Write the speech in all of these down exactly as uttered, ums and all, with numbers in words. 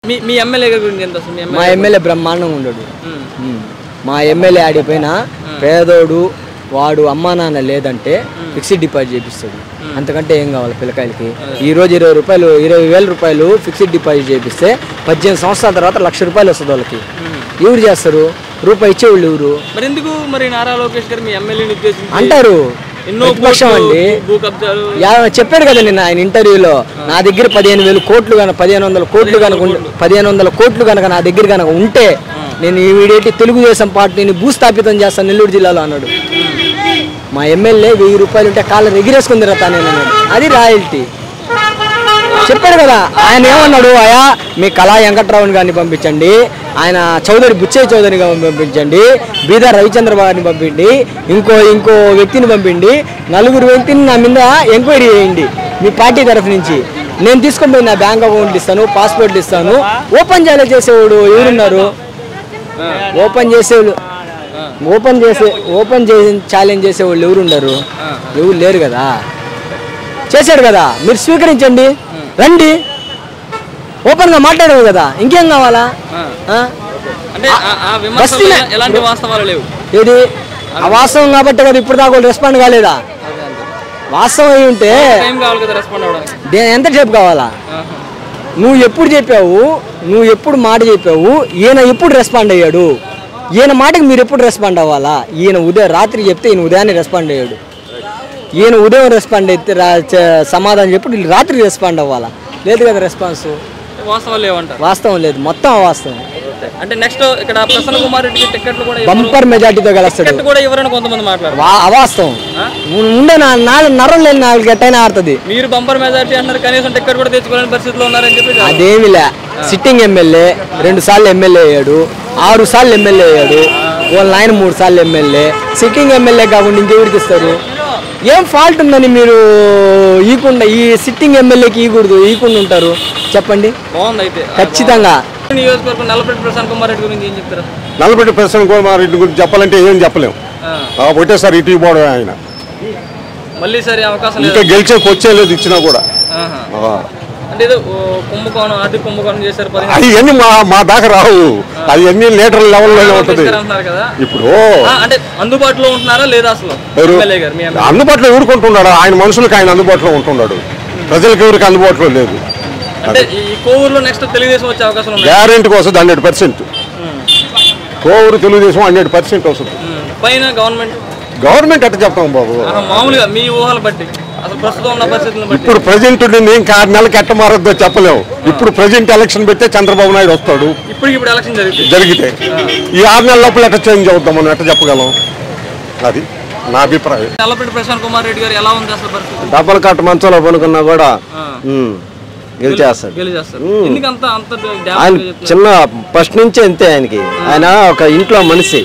మీ మీ MLA గారి గురించి ఎంత అసలు? మా ఎమ్మెల్యే బ్రహ్మాండంగా ఉండడు. మా ఎమ్మెల్యే ఆడిపోయినా పేదోడు వాడు అమ్మా నాన్న లేదంటే ఫిక్స్డ్ డిపాజిట్ చేపిస్తాడు. అంతకంటే ఏం కావాలి పిల్లకాయలకి? ఈ రోజు ఇరవై రూపాయలు ఇరవై వేల రూపాయలు ఫిక్స్డ్ డిపాజిట్ చేపిస్తే పద్దెనిమిది సంవత్సరాల తర్వాత లక్ష రూపాయలు వస్తుంది వాళ్ళకి. ఎవరు చేస్తారు? రూపాయి ఇచ్చేవాళ్ళు ఎవరు? మరి ఎందుకు మరి నారా లోకేష్ గారు మీ ఎమ్మెల్యేని ఉద్దేశించి అంటారు ప్రతిపక్షం అండి. చెప్పాడు కదా నిన్న ఆయన ఇంటర్వ్యూలో, నా దగ్గర పదిహేను వేలు కోట్లు కనుక పదిహేను వందల కోట్లు కనుక పదిహేను వందల కోట్లు కనుక నా దగ్గర కనుక ఉంటే నేను ఇమీడియట్ తెలుగుదేశం పార్టీని భూస్థాపితం చేస్తాను నెల్లూరు జిల్లాలో అన్నాడు. మా ఎమ్మెల్యే వెయ్యి రూపాయలు ఉంటే కాళ్ళని ఎగిరేసుకుని తిరుగుతాను అన్నాడు. అది రాయల్టీ చెప్పాడు కదా. ఆయన ఏమన్నాడు? అయా మీ కళా వెంకట్రావుని గారిని పంపించండి, ఆయన చౌదరి బుచ్చయ్య చౌదరి గారిని పంపించండి, బీదా రవిచంద్ర గారిని పంపిండి, ఇంకో ఇంకో వ్యక్తిని పంపిండి, నలుగురు వ్యక్తిని నా మీద ఎంక్వైరీ చేయండి మీ పార్టీ తరఫు నుంచి. నేను తీసుకొని పోయి నా బ్యాంక్ అకౌంట్లు ఇస్తాను, పాస్పోర్ట్లు ఇస్తాను. ఓపెన్ చేయాలి చేసేవాడు ఎవరున్నారు? ఓపెన్ చేసేవాళ్ళు ఓపెన్ చేసే ఓపెన్ చేసి ఛాలెంజ్ చేసేవాళ్ళు ఎవరు ఉన్నారు? ఎవరు లేరు కదా. చేశాడు కదా, మీరు స్వీకరించండి, రండి, ఓపెన్ గా మాట్లాడారు కదా, ఇంకేం కావాలా? ఏది అవాస్తవం కాబట్టి కదా ఇప్పుడు దాకా రెస్పాండ్ కాలేదా? వాస్తవం అయి ఉంటే ఎంతసేపు కావాలా? నువ్వు ఎప్పుడు చెప్పావు, నువ్వు ఎప్పుడు మాట చెప్పావు, ఈయన ఎప్పుడు రెస్పాండ్ అయ్యాడు? ఈయన మాటకి మీరు ఎప్పుడు రెస్పాండ్ అవ్వాలా? ఈయన ఉదయం రాత్రి చెప్తే ఈయన ఉదయాన్నే రెస్పాండ్ అయ్యాడు. ఈయన ఉదయం రెస్పాండ్ అయితే సమాధానం చెప్పి రాత్రి రెస్పాండ్ అవ్వాలా? లేదు కదా రెస్పాన్స్. వాస్తవం లేవంట. వాస్తవం లేదు, మొత్తం అవాస్తవం. అంటే నెక్స్ట్ ఇక్కడ ప్రసన్న కుమార్ రెడ్డికి టికెట్లు కూడా బంపర్ మెజార్టీతో గెలుస్తాడు కూడా ఎవరైనా కొంతమంది మాట్లాడారు. అవాస్తవం ఉండే నరం లేని నాలుగు గట్టైనా ఆడుతుంది. మీరు బంపర్ మెజార్టీ అంటారు, కనీసం టికెట్ కూడా తెచ్చుకోలేని పరిస్థితిలో ఉన్నారని చెప్పి. అదేమిలే, సిట్టింగ్ ఎమ్మెల్యే రెండు సార్లు ఎమ్మెల్యే అయ్యాడు, ఆరు సార్లు ఎమ్మెల్యే అయ్యాడు, వాళ్ళ ఆయన మూడు సార్లు ఎమ్మెల్యే. సిట్టింగ్ ఎమ్మెల్యే కాకుండా ఇంకెవరికి ఇస్తారు? ఏం ఫాల్ట్ ఉందని మీరు ఈకుండా ఈ సిట్టింగ్ ఎమ్మెల్యేకి ఈకూడదు, ఈకుండా ఉంటారు చెప్పండి? బాగుంది అయితే ఖచ్చితంగా. నియోజకవర్గం నల్లపరెడ్డి ప్రసన్న కుమార్ రెడ్డి గురించి ఏం చెప్తారు? నల్లపరెడ్డి ప్రసన్న కుమార్ రెడ్డి గురించి చెప్పాలంటే ఏం చెప్పలేము. ఒకటేసారి ఇటు పోవడం ఆయన మళ్ళీ సరే అవకాశం ఇంకా గెలిచే వచ్చే లేదు ఇచ్చినా కూడా. అంటే ఏదో కుంభకోణం ఆర్థిక కుంభకోణం చేశారు, అవన్నీ మా మా దాకా రావు, అది అన్ని లీటర్ లెవెల్లోనే ఉంటుంది. ఇప్పుడు అంటే అందుబాటులో ఉంటున్నారా లేదా? అసలు అందుబాటులో ఊరుకుంటున్నాడు, ఆయన మనుషులకు ఆయన అందుబాటులో ఉంటున్నాడు, ప్రజలకు ఎవరికి అందుబాటులో లేదు. అంటే ఈ కోవూరులో నెక్స్ట్ తెలుగుదేశం వచ్చే అవకాశం ఉంది. గ్యారెంటీకి వస్తుంది, hundred percent Kovur Telugu Desam hundred percent వస్తుంది. పైన గవర్నమెంట్ గవర్నమెంట్ అట్లా చెప్తాం బాబు, మామూలుగా మీ ఊహలు బట్టి అసలు ప్రస్తుతం ఉన్న పరిస్థితులను బట్టి. ఇప్పుడు ప్రజెంట్ నేను ఆరు నెలలకు ఎట్ట మారద్దో చెప్పలేము. ఇప్పుడు ప్రజెంట్ ఎలక్షన్ పెడితే చంద్రబాబు నాయుడు వస్తాడు, ఇప్పుడు ఇప్పుడు ఎలక్షన్ జరిగితే జరిగితే ఈ ఆరు నెలల లోపల ఎట్లా చేంజ్ అవుతాం మనం ఎట్లా చెప్పగలం? అది నా అభిప్రాయం. నల్లపరెడ్డి ప్రసన్న కుమార్ రెడ్డి గారు ఎలా ఉంది అసలు పరిస్థితి? డబ్బులు కట్ట మంచంలో పనుకున్నా కూడా గెలిచేస్తాడు. ఆయన చిన్న ఫస్ట్ నుంచి అంతే. ఆయనకి ఆయన ఒక ఇంట్లో మనిషి,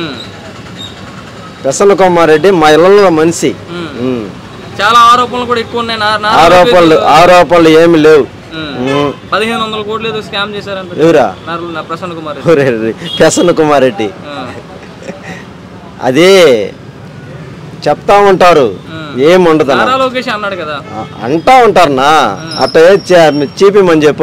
ప్రసన్న కుమార్ రెడ్డి మా ఇళ్లలో మనిషి. చాలా ఆరోపణలు కూడా ఎక్కువ ఉన్నాయి. ఆరోపణలు ఆరోపణలు ఏమి లేవు. పదిహేను వందల కోట్లు ఏదో స్కామ్ చేశారంట. ఎవరా? ప్రసన్న కుమార్ రెడ్డి. ప్రసన్న కుమార్ రెడ్డి అదే చెప్తా ఉంటారు, ఏముండదు అన్నాడు కదా, అంటా ఉంటారు. నా అట్ట చీపిమని చెప్పు.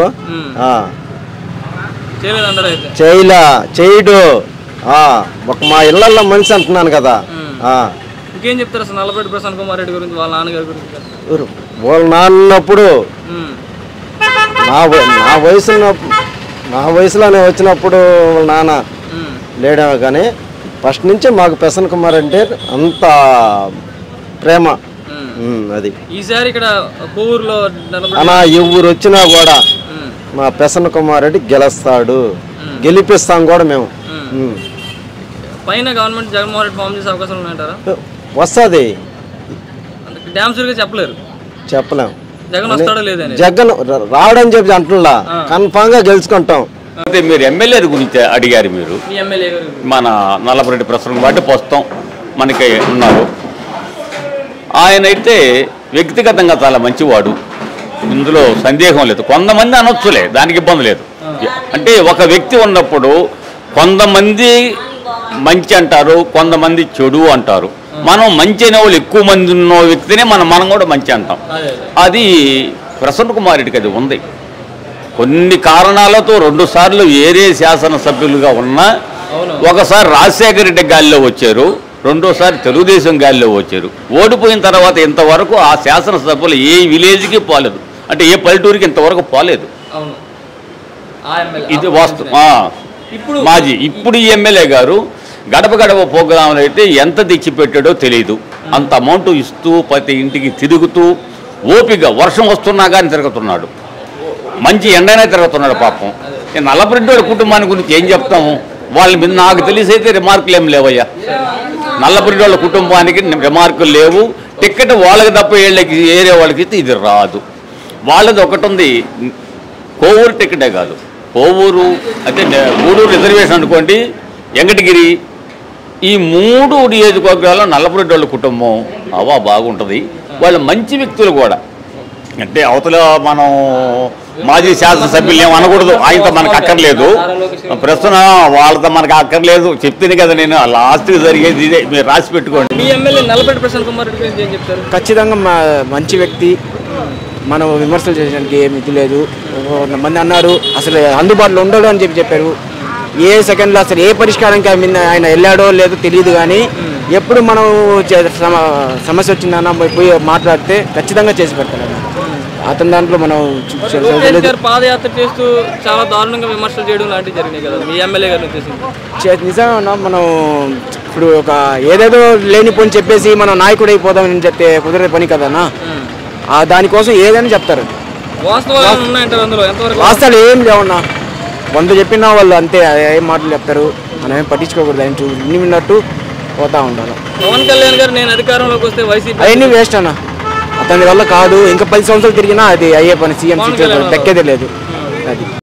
చేయలా చేయడు, ఒక మా ఇళ్లలో మనిషి అంటున్నాను కదా. ఇంకేం చెప్తారు అసలు నల్లపరెడ్డి ప్రసన్న కుమార్ రెడ్డి గురించి, వాళ్ళ నాన్నగారి గురించి? వాళ్ళ నాన్నప్పుడు నా నా వయసు నా వయసులోనే వచ్చినప్పుడు వాళ్ళ నాన్న లేడేమో, కానీ ఫస్ట్ నుంచి మాకు ప్రసన్న కుమార్ అంటే అంత ప్రేమ. అది ఈసారి ఇక్కడ కోవూరులో అలా ఎవరు వచ్చినా కూడా మా ప్రసన్న కుమార్ రెడ్డి గెలుస్తాడు, గెలిపిస్తాం కూడా మేము. పైన గవర్నమెంట్ జగన్మోహన్ రెడ్డి ఫామ్ చేసే అవకాశాలు ఉన్నాయంటారా? వస్తుంది, డ్యామ్ సరిగా చెప్పలేరు, చెప్పలేం. జగన్ వస్తాడో లేదని. జగన్ రావడని చెప్పి అంటున్నా, కన్ఫామ్ గా గెలుచుకుంటాం. అయితే మీరు ఎమ్మెల్యే గురించి అడిగారు. మీరు మన నల్లపరెడ్డి ప్రసన్న బట్టి ప్రస్తుతం మనకి ఉన్నారు. ఆయన అయితే వ్యక్తిగతంగా చాలా మంచివాడు, ఇందులో సందేహం లేదు. కొంతమంది అనొచ్చులే, దానికి ఇబ్బంది లేదు. అంటే ఒక వ్యక్తి ఉన్నప్పుడు కొంతమంది మంచి అంటారు, కొంతమంది చెడు అంటారు. మనం మంచి అనే వాళ్ళు ఎక్కువ మంది ఉన్న వ్యక్తినే మనం మనం కూడా మంచి అంటాం. అది ప్రసన్న కుమార్ రెడ్డికి అది ఉంది. కొన్ని కారణాలతో రెండు సార్లు వేరే శాసనసభ్యులుగా ఉన్నా ఒకసారి రాజశేఖర రెడ్డి గాలిలో వచ్చారు, రెండోసారి తెలుగుదేశం గాలిలో వచ్చారు. ఓడిపోయిన తర్వాత ఇంతవరకు ఆ శాసనసభ్యులు ఏ విలేజ్కి పోలేదు, అంటే ఏ పల్లెటూరికి ఇంతవరకు పోలేదు. ఇది వాస్తవం. మాజీ ఇప్పుడు ఈ ఎమ్మెల్యే గారు గడప గడప ప్రోగ్రాంలు అయితే ఎంత తెచ్చిపెట్టాడో తెలియదు. అంత అమౌంట్ ఇస్తూ ప్రతి ఇంటికి తిరుగుతూ ఓపిక వర్షం వస్తున్నా కానీ తిరుగుతున్నాడు, మంచి ఎండనే తిరుగుతున్నాడు. పాపం నల్లపురెడ్డి వాడి కుటుంబాన్ని గురించి ఏం చెప్తాము, వాళ్ళ మీద నాకు తెలిసి అయితే రిమార్కులు ఏం లేవయ్యా. నల్లపురెడ్డి వాళ్ళ కుటుంబానికి రిమార్కులు లేవు. టికెట్ వాళ్ళకి తప్ప వీళ్ళకి ఏరే వాళ్ళకి అయితే ఇది రాదు. వాళ్ళది ఒకటి ఉంది, కోవూరు టికెటే కాదు, కోవూరు అయితే గూడూరు రిజర్వేషన్ అనుకోండి, వెంకటగిరి, ఈ మూడు నియోజకవర్గాల్లో నల్లపురెడ్డి వాళ్ళ కుటుంబం అవా బాగుంటుంది. వాళ్ళు మంచి వ్యక్తులు కూడా. అంటే అవతల మనం మాజీ శాసనసభ్యులు ఏం అనకూడదు, ఆయనతో మనకు అక్కర్లేదు. ప్రస్తుతం వాళ్ళతో మనకు అక్కర్లేదు చెప్తుంది కదా నేను. లాస్ట్కి జరిగేది ఇదే, మీరు రాసి పెట్టుకోండి. మీ ఎమ్మెల్యే నల్లపరెడ్డి ప్రసన్న కుమార్ రెడ్డి గురించి ఏం చెప్తారు? ఖచ్చితంగా మంచి వ్యక్తి, మనం విమర్శలు చేయడానికి ఏమి ఇది లేదు. కొంతమంది అన్నారు అసలు అందుబాటులో ఉండడు అని చెప్పి చెప్పారు. ఏ సెకండ్లో అసలు ఏ పరిష్కారానికి ఆయన ఆయన వెళ్ళాడో లేదో తెలియదు, కానీ ఎప్పుడు మనం సమస్య వచ్చిందన్న పోయి మాట్లాడితే ఖచ్చితంగా చేసి పెడతాడు అతని దాంట్లో. మనం పాదయాత్ర చేస్తూ చాలా దారుణంగా విమర్శలు చేయడం లాంటివి జరిగినాయి కదా మీ ఎమ్మెల్యే గారిని ఉద్దేశించి. నిజంగా మనం ఇప్పుడు ఒక ఏదేదో లేని పని చెప్పేసి మనం నాయకుడు అయిపోదామని చెప్తే కుదిరే పని కదన్నా. దానికోసం ఏదైనా చెప్తారు. వాస్తవాలు ఏం లేవన్నా, వంద చెప్పినా వాళ్ళు అంతే ఏం మాటలు చెప్తారు. మనం ఏం పట్టించుకోకూడదు, ఆయన ఇన్ని విన్నట్టు పోతా ఉండాలి. పవన్ కళ్యాణ్ గారు నేను అధికారంలోకి వస్తే వైసీపీ అవన్నీ వేస్ట్ అన్న, అతని వల్ల కాదు. ఇంకా పది సంవత్సరాలు తిరిగినా అది అయ్యే పని, సీఎం సీట్ దక్కేదే లేదు అది.